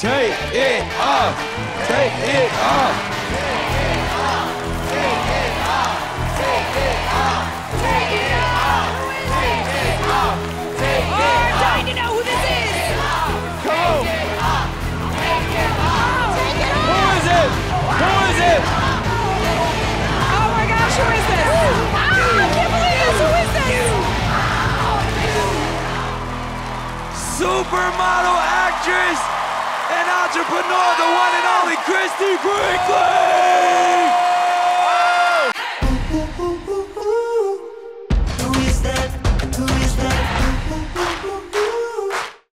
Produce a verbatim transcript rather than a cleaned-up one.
Take it off. Take it off. Take it off. Take it off. Take it off. Take it off. Take it off. Take it off. I'm dying to know who this is. Come on. Take it off. Take it off. Take it off. Who is it? Who is it? Oh my gosh, who is this? Ah, I can't believe this. Who is this? Supermodel actress and entrepreneur, the one and only Christie Brinkley!